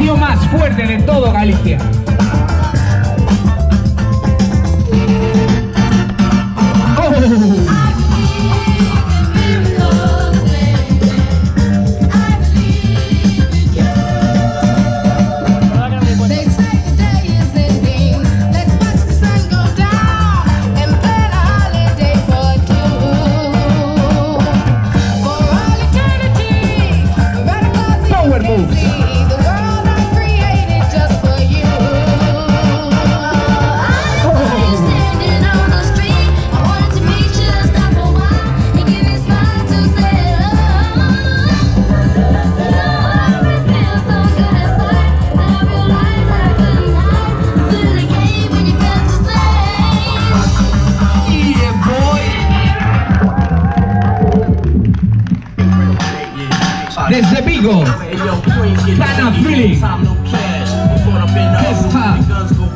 tío más fuerte de todo Galicia. Desde Vigo, Kind of Feeling, This Time.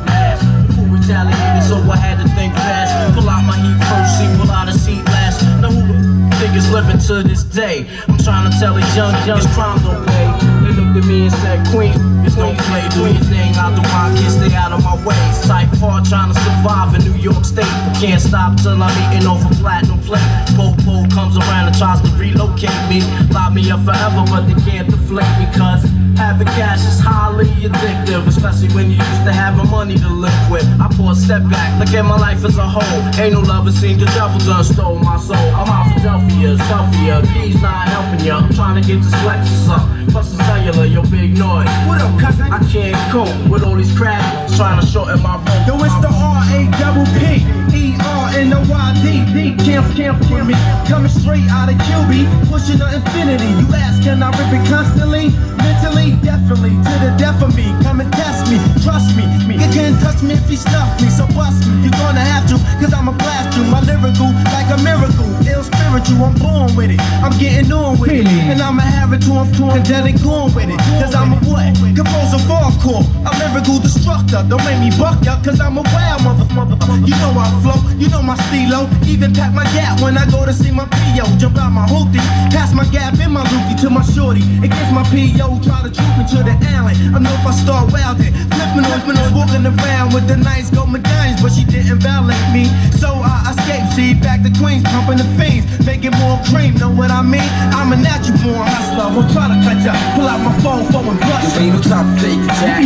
So I had to think fast, pull out my heat first, see, pull out a seat last. Now who the niggas living to this day? I'm trying to tell these young crime don't pay. They looked at me and said, Queen, it's no play, do your thing out the pocket, stay out of my way. Type hard trying to survive in New York State. Can't stop till I'm eating off a platinum plate. Po comes around and tries to relocate me. Lock me up forever, but they can't deflate me, cause having cash is highly addictive, especially when you used to having money to live with. I pour a step back, look at my life as a whole. Ain't no love, it seems the devil done stole my soul. I'm out for selfie, keys not helping ya. I'm trying to get this Lexus up, plus the cellular, your big noise. What up, cousin? I can't cope with all these crabs trying to shorten my rope. Yo, it's the R-A-P-P E-R-N-O-Y-D Camp with me, coming straight out of QB, pushing the infinity. You ask, can I rip it constantly? Mentally, definitely, to the death of me. Come and test me, trust me. You can't touch me if you stuff me, so bust me. You're gonna have to, cause I'ma blast you. My lyrical, like a miracle, ill spiritual, I'm born with it. I'm getting on with it, and I'ma have it to and then they going with it. Cause I'm a what? Composer hardcore, a lyrical destructor. Don't make me buck ya, cause I'm a wild motherfucker. You know I flow, you know my stilo. Even pack my gap when I go to see my P.O. Jump out my hoopty, pass my gap in my lookie to my shorty. It gets my P.O. try to troop me to the alley. I know if I start wildin', flipping, walking around with the nice gold medallions, but she didn't violate me. So I escaped, see, back to Queens, pumping the fiends, making more cream, know what I mean? I'm a natural born hustler, won't try to cut ya, pull out my phone for a brush. Ain't no time for fake jacks,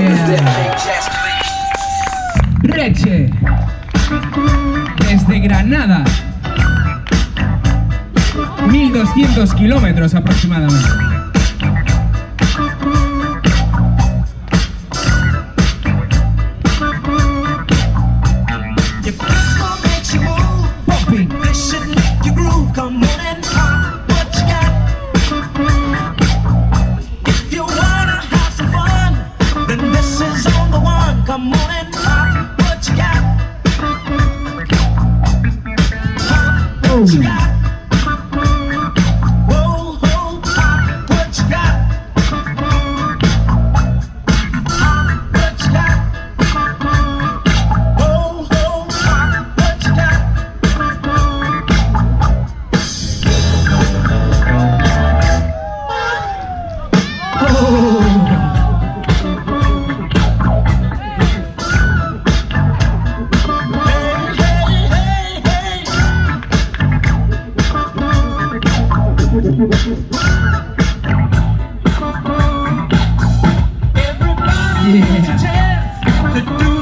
Reche, desde Granada, 1200 kilómetros aproximadamente. To do